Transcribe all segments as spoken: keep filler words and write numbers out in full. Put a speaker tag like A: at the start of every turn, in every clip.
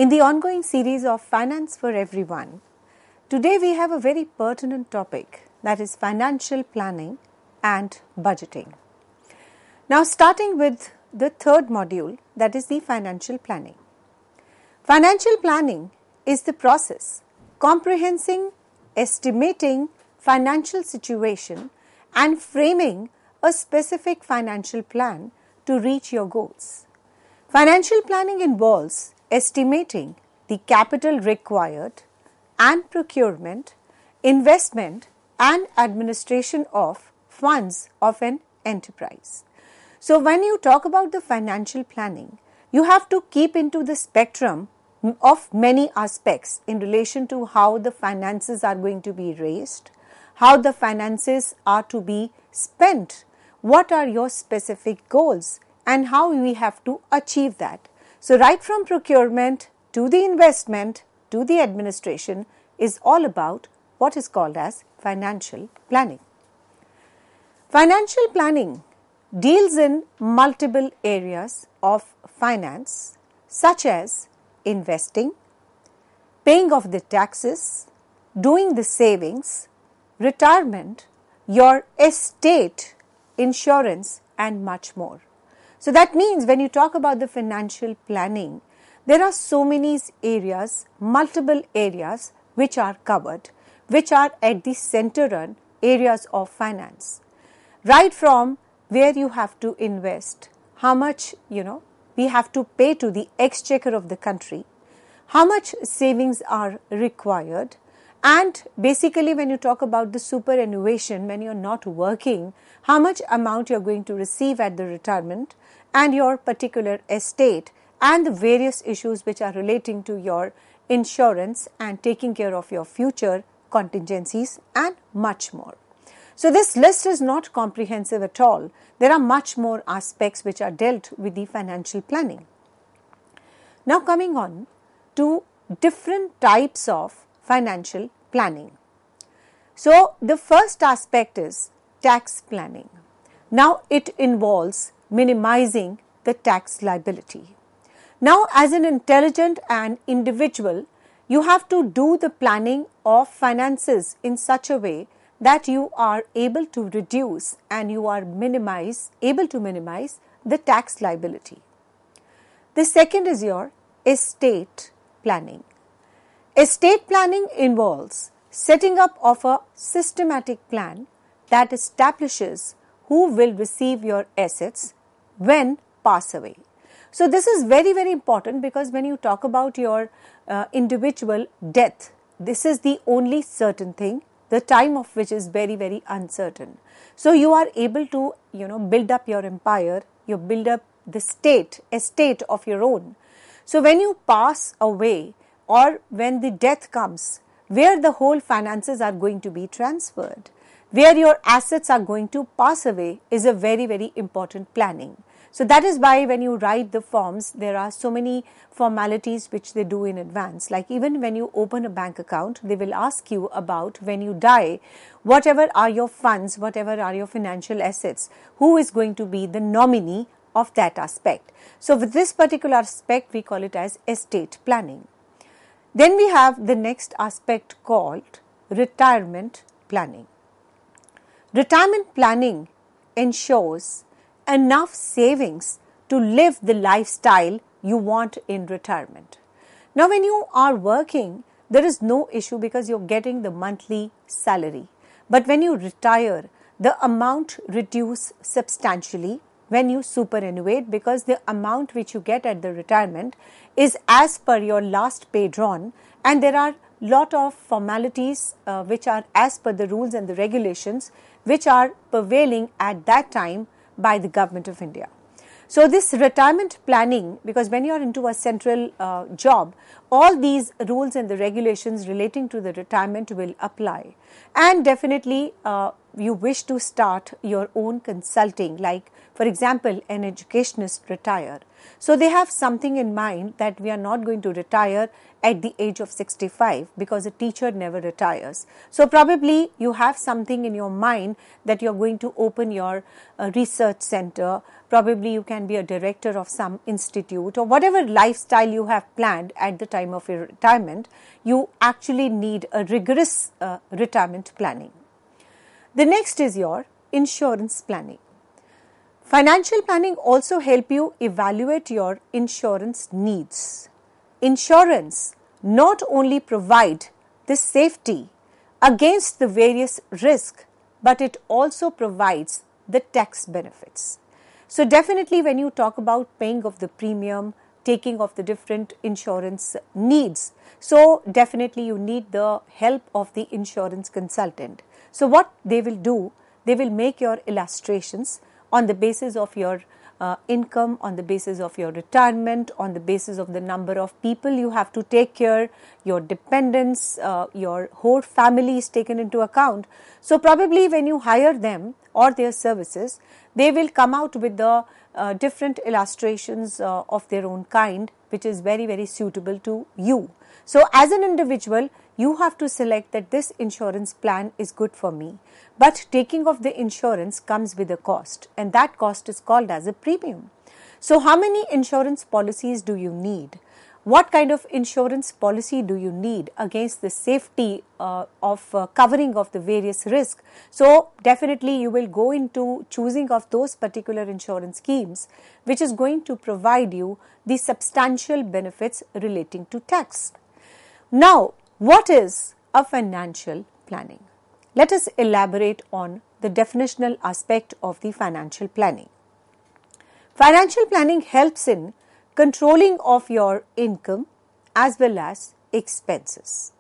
A: In the ongoing series of Finance for Everyone, today we have a very pertinent topic, that is financial planning and budgeting. Now starting with the third module, that is the financial planning. Financial planning is the process comprehending, estimating financial situation and framing a specific financial plan to reach your goals. Financial planning involves estimating the capital required and procurement, investment and administration of funds of an enterprise. So when you talk about the financial planning, you have to keep into the spectrum of many aspects in relation to how the finances are going to be raised, how the finances are to be spent, what are your specific goals and how we have to achieve that. So right from procurement to the investment to the administration is all about what is called as financial planning. Financial planning deals in multiple areas of finance such as investing, paying of the taxes, doing the savings, retirement, your estate, insurance and much more. So that means when you talk about the financial planning, there are so many areas, multiple areas which are covered, which are at the center run areas of finance. Right from where you have to invest, how much, you know, we have to pay to the exchequer of the country, how much savings are required, and basically when you talk about the superannuation, when you are not working, how much amount you are going to receive at the retirement and your particular estate and the various issues which are relating to your insurance and taking care of your future contingencies and much more. So this list is not comprehensive at all. There are much more aspects which are dealt with the financial planning. Now coming on to different types of financial planning. So the first aspect is tax planning. Now it involves minimizing the tax liability. Now as an intelligent and individual, you have to do the planning of finances in such a way that you are able to reduce and you are minimize, able to minimize the tax liability. The second is your estate planning. Estate planning involves setting up of a systematic plan that establishes who will receive your assets when pass away. So this is very very important because when you talk about your uh, individual death, this is the only certain thing, the time of which is very very uncertain. So you are able to, you know, build up your empire, you build up the state, estate of your own. So when you pass away or when the death comes, where the whole finances are going to be transferred, where your assets are going to pass away is a very very important planning. So that is why when you write the forms, there are so many formalities which they do in advance. Like even when you open a bank account, they will ask you about when you die, whatever are your funds, whatever are your financial assets, who is going to be the nominee of that aspect. So with this particular aspect, we call it as estate planning. Then we have the next aspect called retirement planning. Retirement planning ensures enough savings to live the lifestyle you want in retirement. Now when you are working, there is no issue because you're getting the monthly salary. But when you retire, the amount reduces substantially when you superannuate because the amount which you get at the retirement is as per your last pay drawn, and there are lot of formalities uh, which are as per the rules and the regulations which are prevailing at that time by the government of India. So this retirement planning, because when you are into a central uh, job, all these rules and the regulations relating to the retirement will apply. And definitely uh, you wish to start your own consulting, like for example an educationist retire, so they have something in mind that we are not going to retire at the age of sixty-five because a teacher never retires. So probably you have something in your mind that you're going to open your uh, research center. Probably you can be a director of some institute, or whatever lifestyle you have planned at the time of your retirement. You actually need a rigorous uh, retirement planning. The next is your insurance planning. Financial planning also help you evaluate your insurance needs. Insurance not only provide the safety against the various risks, but it also provides the tax benefits. So definitely when you talk about paying of the premium, taking of the different insurance needs, so definitely you need the help of the insurance consultant. So what they will do, they will make your illustrations on the basis of your uh, income, on the basis of your retirement, on the basis of the number of people you have to take care, your dependents, uh, your whole family is taken into account. So probably when you hire them or their services, they will come out with the uh, different illustrations uh, of their own kind, which is very, very suitable to you. So as an individual, you have to select that this insurance plan is good for me. But taking of the insurance comes with a cost, and that cost is called as a premium. So how many insurance policies do you need? What kind of insurance policy do you need against the safety uh, of uh, covering of the various risks? So definitely you will go into choosing of those particular insurance schemes, which is going to provide you the substantial benefits relating to tax. Now, what is a financial planning? Let us elaborate on the definitional aspect of the financial planning. Financial planning helps in controlling of your income as well as expenses.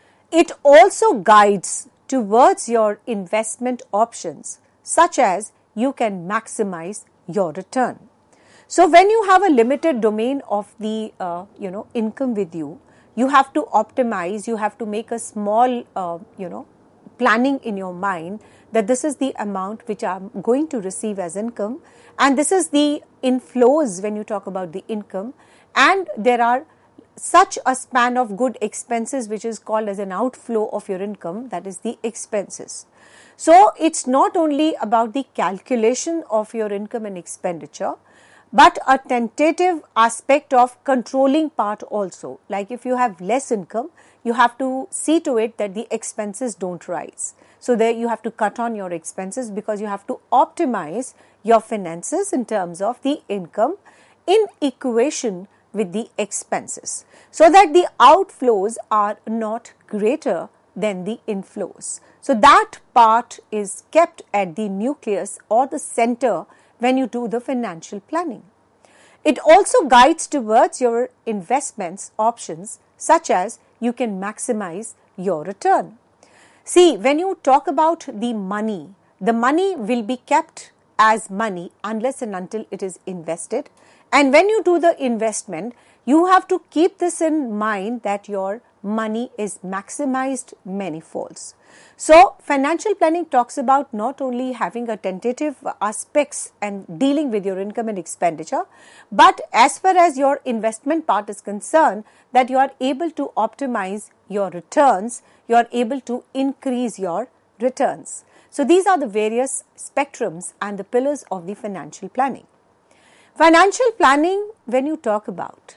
A: It also guides towards your investment options, such as you can maximize your return. So when you have a limited domain of the uh, you know income with you, you have to optimize, you have to make a small uh, you know planning in your mind that this is the amount which I'm going to receive as income, and this is the inflows when you talk about the income, and there are such a span of good expenses which is called as an outflow of your income, that is the expenses. So it's not only about the calculation of your income and expenditure, but a tentative aspect of controlling part also. Like if you have less income, you have to see to it that the expenses don't rise. So there you have to cut on your expenses, because you have to optimize your finances in terms of the income in equation with the expenses, so that the outflows are not greater than the inflows. So that part is kept at the nucleus or the center when you do the financial planning. It also guides towards your investments options, such as you can maximize your return. See, when you talk about the money, the money will be kept as money unless and until it is invested. And when you do the investment, you have to keep this in mind that your money is maximized many folds. So financial planning talks about not only having a tentative aspects and dealing with your income and expenditure, but as far as your investment part is concerned, that you are able to optimize your returns, you are able to increase your returns. So these are the various spectrums and the pillars of the financial planning. Financial planning, when you talk about,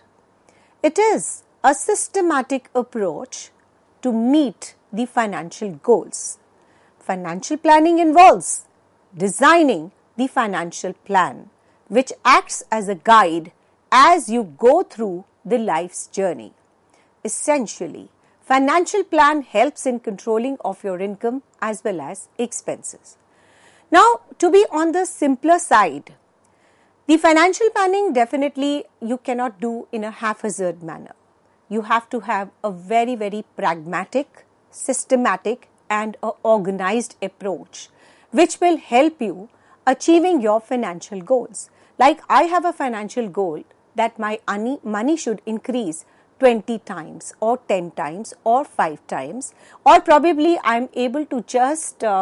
A: it is a systematic approach to meet the financial goals. Financial planning involves designing the financial plan, which acts as a guide as you go through the life's journey. Essentially, financial plan helps in controlling of your income as well as expenses. Now, to be on the simpler side, the financial planning definitely you cannot do in a haphazard manner. You have to have a very, very pragmatic, systematic and a organized approach, which will help you achieving your financial goals. Like I have a financial goal that my money should increase twenty times or ten times or five times, or probably I'm able to just uh,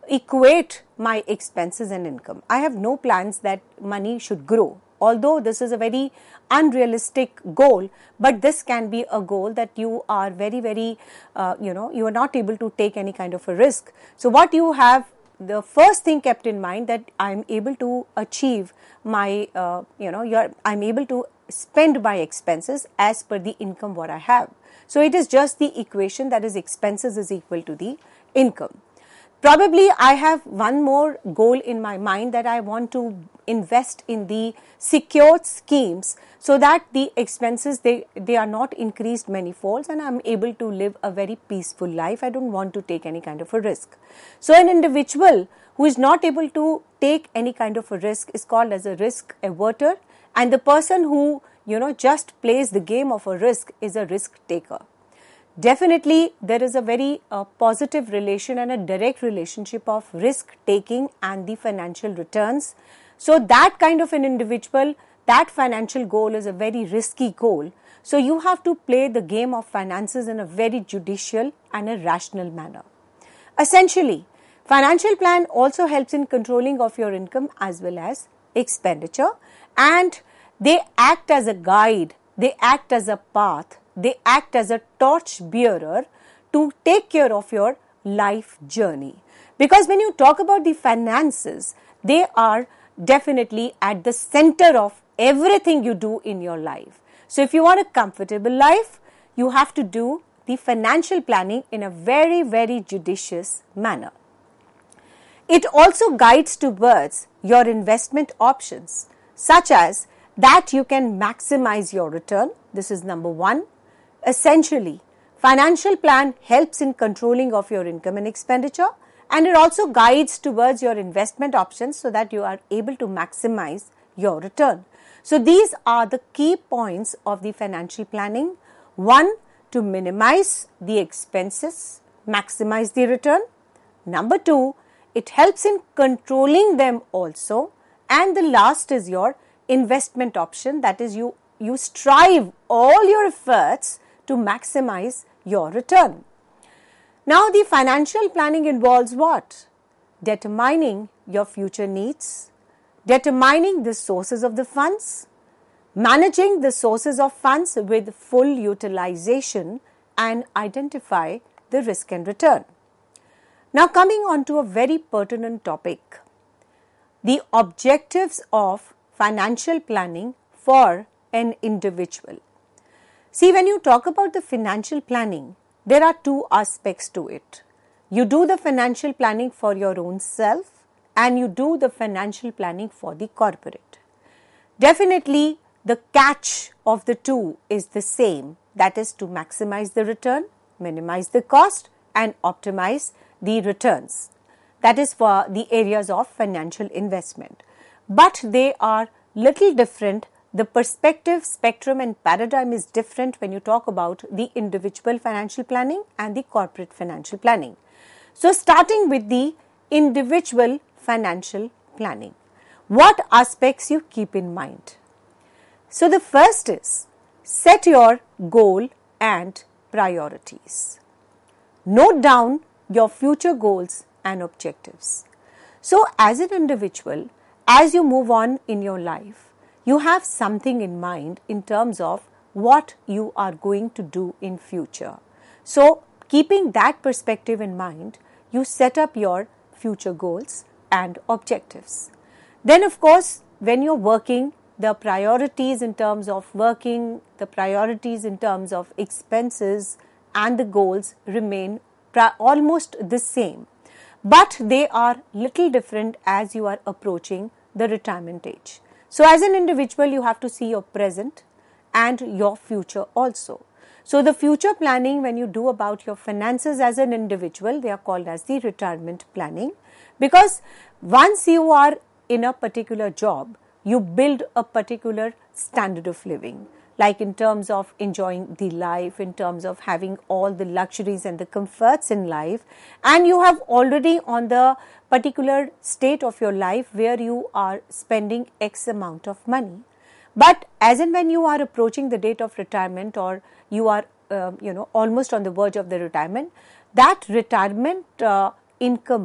A: equate my expenses and income. I have no plans that money should grow. Although this is a very unrealistic goal, but this can be a goal that you are very, very, uh, you know, you are not able to take any kind of a risk. So what you have, the first thing kept in mind, that I'm able to achieve my, uh, you know, you're, I'm able to spend my expenses as per the income what I have. So it is just the equation, that is expenses is equal to the income. Probably I have one more goal in my mind, that I want to invest in the secured schemes so that the expenses, they, they are not increased many folds and I'm able to live a very peaceful life. I don't want to take any kind of a risk. So an individual who is not able to take any kind of a risk is called as a risk averter, and the person who, you know, just plays the game of a risk is a risk taker. Definitely, there is a very uh, positive relation and a direct relationship of risk taking and the financial returns. So that kind of an individual, that financial goal is a very risky goal. So you have to play the game of finances in a very judicial and a rational manner. Essentially, financial plan also helps in controlling of your income as well as expenditure, and they act as a guide, they act as a path, they act as a torch bearer to take care of your life journey. Because when you talk about the finances, they are definitely at the center of everything you do in your life. So if you want a comfortable life, you have to do the financial planning in a very, very judicious manner. It also guides towards your investment options, such as that you can maximize your return. This is number one. Essentially, financial plan helps in controlling of your income and expenditure, and it also guides towards your investment options so that you are able to maximize your return. So these are the key points of the financial planning. One, to minimize the expenses, maximize the return. Number two, it helps in controlling them also. And the last is your investment option, that is you, you strive all your efforts to maximize your return. Now, the financial planning involves what? Determining your future needs, determining the sources of the funds, managing the sources of funds with full utilization, and identify the risk and return. Now, coming on to a very pertinent topic, the objectives of financial planning for an individual. See, when you talk about the financial planning, there are two aspects to it. You do the financial planning for your own self and you do the financial planning for the corporate. Definitely, the catch of the two is the same, that is to maximize the return, minimize the cost and optimize the returns. That is for the areas of financial investment. But they are little different. The perspective, spectrum and paradigm is different when you talk about the individual financial planning and the corporate financial planning. So starting with the individual financial planning, what aspects you keep in mind? So the first is set your goal and priorities. Note down your future goals and objectives. So as an individual, as you move on in your life, you have something in mind in terms of what you are going to do in future. So keeping that perspective in mind, you set up your future goals and objectives. Then of course, when you're working, the priorities in terms of working, the priorities in terms of expenses and the goals remain almost the same. But they are little different as you are approaching the retirement age. So as an individual, you have to see your present and your future also. So the future planning, when you do about your finances as an individual, they are called as the retirement planning, because once you are in a particular job, you build a particular standard of living, like in terms of enjoying the life, in terms of having all the luxuries and the comforts in life, and you have already on the particular state of your life where you are spending X amount of money. But as and when you are approaching the date of retirement, or you are uh, you know almost on the verge of the retirement, that retirement uh, income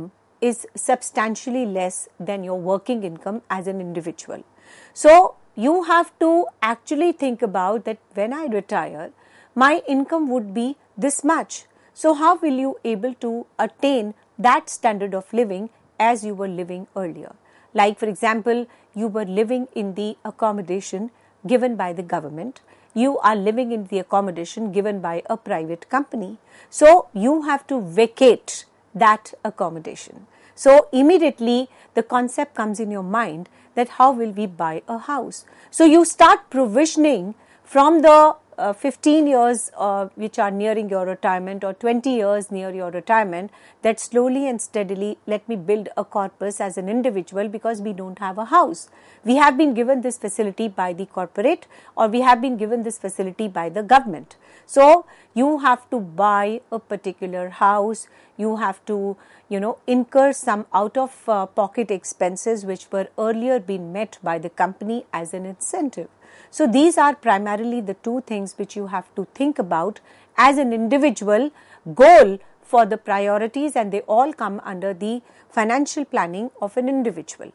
A: is substantially less than your working income as an individual. So you have to actually think about that when I retire, my income would be this much. So how will you able to attain that standard of living as you were living earlier? Like for example, you were living in the accommodation given by the government. You are living in the accommodation given by a private company. So you have to vacate that accommodation. So immediately the concept comes in your mind that how will we buy a house? So you start provisioning from the uh, fifteen years uh, which are nearing your retirement, or twenty years near your retirement, that slowly and steadily let me build a corpus as an individual, because we don't have a house. We have been given this facility by the corporate, or we have been given this facility by the government. So you have to buy a particular house, you have to, you know, incur some out of uh, pocket expenses which were earlier been met by the company as an incentive. So these are primarily the two things which you have to think about as an individual goal for the priorities, and they all come under the financial planning of an individual.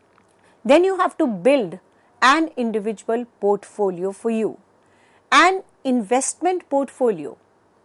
A: Then you have to build an individual portfolio for you. An investment portfolio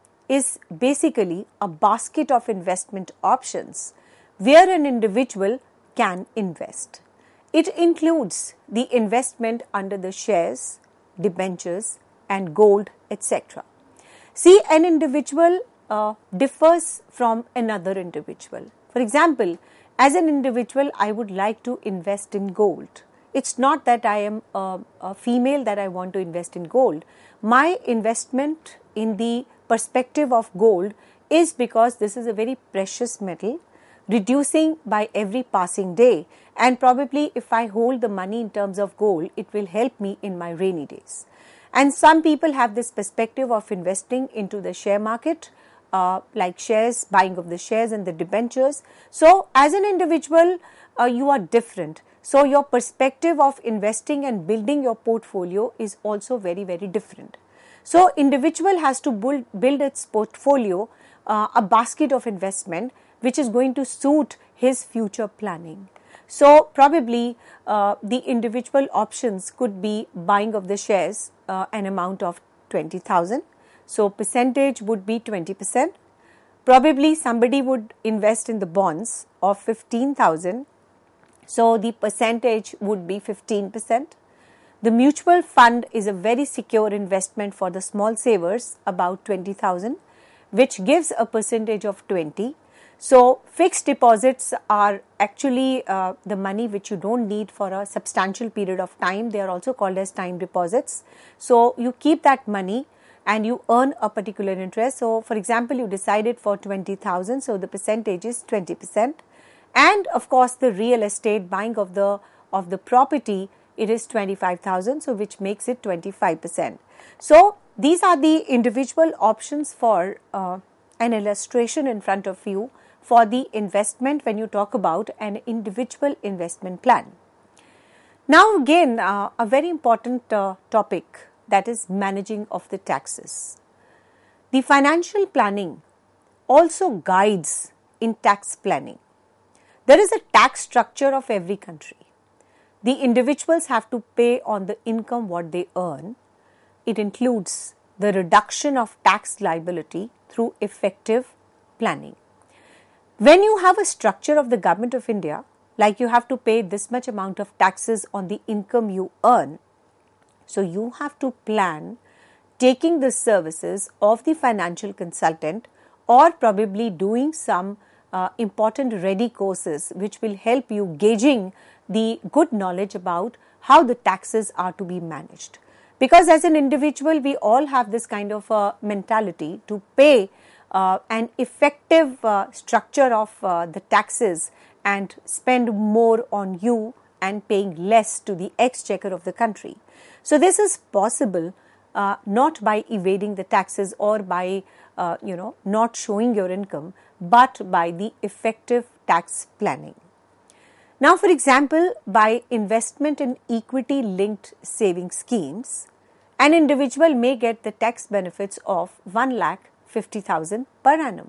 A: is basically a basket of investment options where an individual can invest. It includes the investment under the shares, debentures and gold, et cetera. See, an individual uh, differs from another individual. For example, as an individual, I would like to invest in gold. It's not that I am a, a female that I want to invest in gold. My investment in the perspective of gold is because this is a very precious metal, reducing by every passing day, and probably if I hold the money in terms of gold, it will help me in my rainy days. And some people have this perspective of investing into the share market, uh, like shares, buying of the shares and the debentures. So as an individual, uh, you are different. So your perspective of investing and building your portfolio is also very, very different. So individual has to build, build its portfolio, uh, a basket of investment which is going to suit his future planning. So probably uh, the individual options could be buying of the shares, uh, an amount of twenty thousand. So percentage would be twenty percent. Probably somebody would invest in the bonds of fifteen thousand. So the percentage would be fifteen percent. The mutual fund is a very secure investment for the small savers, about twenty thousand, which gives a percentage of twenty. So fixed deposits are actually uh, the money which you don't need for a substantial period of time. They are also called as time deposits. So you keep that money and you earn a particular interest. So for example, you decided for twenty thousand, so the percentage is twenty percent. And of course, the real estate, buying of the of the property, it is twenty-five thousand, so which makes it twenty-five percent. So these are the individual options for uh, an illustration in front of you for the investment when you talk about an individual investment plan. Now again, uh, a very important uh, topic, that is managing of the taxes. The financial planning also guides in tax planning. There is a tax structure of every country. The individuals have to pay on the income what they earn. It includes the reduction of tax liability through effective planning. When you have a structure of the government of India, like you have to pay this much amount of taxes on the income you earn, so you have to plan taking the services of the financial consultant, or probably doing some uh, important ready courses which will help you gauging the good knowledge about how the taxes are to be managed. Because as an individual, we all have this kind of a mentality to pay uh, an effective uh, structure of uh, the taxes and spend more on you and paying less to the exchequer of the country. So this is possible uh, not by evading the taxes or by uh, you know not showing your income, but by the effective tax planning. Now, for example, by investment in equity-linked saving schemes, an individual may get the tax benefits of one lakh fifty thousand per annum.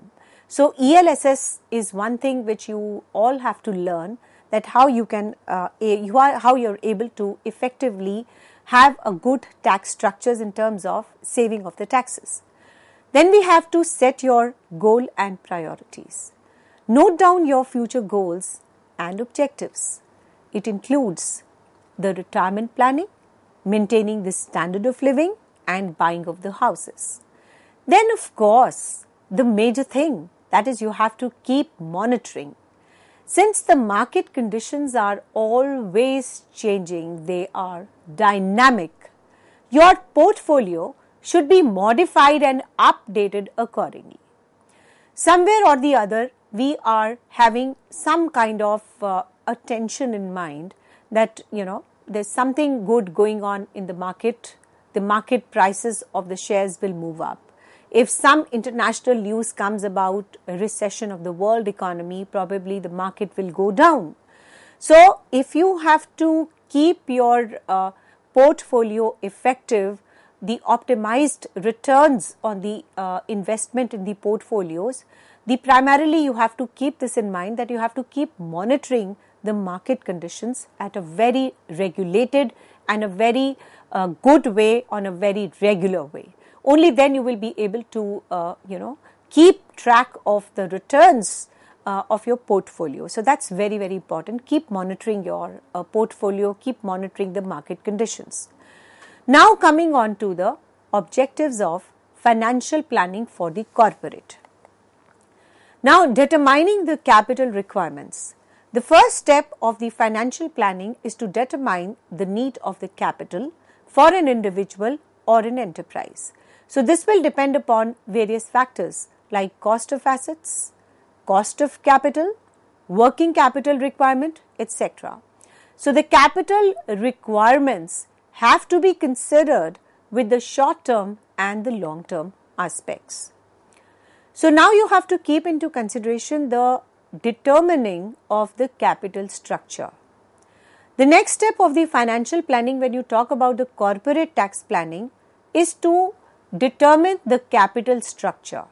A: So E L S S is one thing which you all have to learn, that how you can, uh, you are, how you're able to effectively have a good tax structures in terms of saving of the taxes. Then we have to set your goal and priorities. Note down your future goals and objectives. It includes the retirement planning, maintaining the standard of living, and buying of the houses. Then, of course, the major thing, that is, you have to keep monitoring. Since the market conditions are always changing, they are dynamic, your portfolio should be modified and updated accordingly. Somewhere or the other, we are having some kind of uh, attention in mind that, you know, there's something good going on in the market, the market prices of the shares will move up. If some international news comes about a recession of the world economy, probably the market will go down. So, if you have to keep your uh, portfolio effective, the optimized returns on the uh, investment in the portfolios, the primarily you have to keep this in mind, that you have to keep monitoring the market conditions at a very regulated and a very uh, good way, on a very regular way. Only then you will be able to, uh, you know, keep track of the returns uh, of your portfolio. So that's very, very important. Keep monitoring your uh, portfolio, keep monitoring the market conditions. Now coming on to the objectives of financial planning for the corporate. Now, determining the capital requirements. The first step of the financial planning is to determine the need of the capital for an individual or an enterprise. So this will depend upon various factors like cost of assets, cost of capital, working capital requirement, et cetera. So the capital requirements have to be considered with the short term and the long term aspects. So now you have to keep into consideration the determining of the capital structure. The next step of the financial planning when you talk about the corporate tax planning is to determine the capital structure.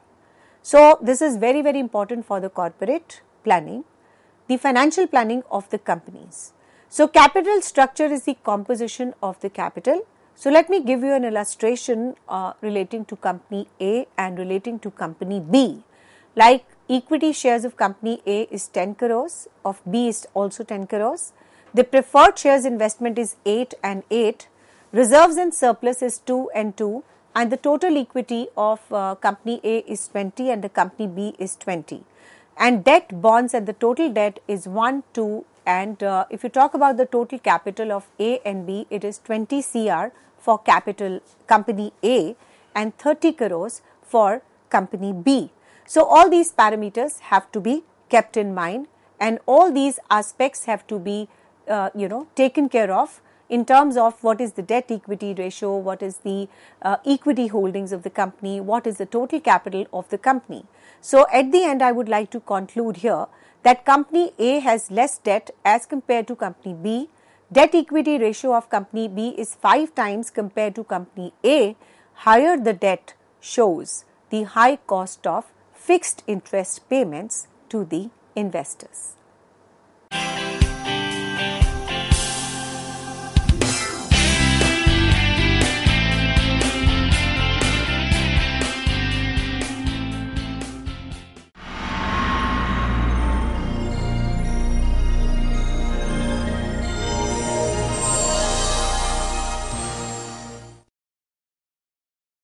A: So this is very, very important for the corporate planning, the financial planning of the companies. So capital structure is the composition of the capital. So let me give you an illustration uh, relating to company A and relating to company B. Like equity shares of company A is ten crores, of B is also ten crores. The preferred shares investment is eight and eight. Reserves and surplus is two and two. And the total equity of uh, company A is twenty and the company B is twenty. And debt, bonds, and the total debt is one, two, and uh, if you talk about the total capital of A and B, it is twenty C R for capital company A and thirty crores for company B. So all these parameters have to be kept in mind, and all these aspects have to be uh, you know taken care of in terms of what is the debt equity ratio, what is the uh, equity holdings of the company, what is the total capital of the company. So at the end, I would like to conclude here that company A has less debt as compared to company B. Debt equity ratio of company B is five times compared to company A. Higher the debt shows the high cost of fixed interest payments to the investors.